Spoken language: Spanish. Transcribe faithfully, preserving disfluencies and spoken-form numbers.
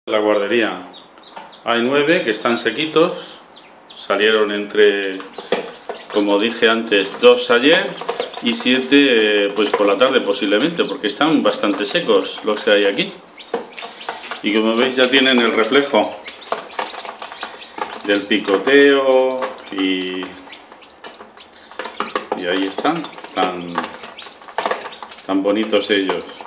La guardería hay nueve que están sequitos, salieron entre, como dije antes, dos ayer y siete pues por la tarde posiblemente, porque están bastante secos los que hay aquí. Y como veis ya tienen el reflejo del picoteo y, y ahí están, tan, tan bonitos ellos.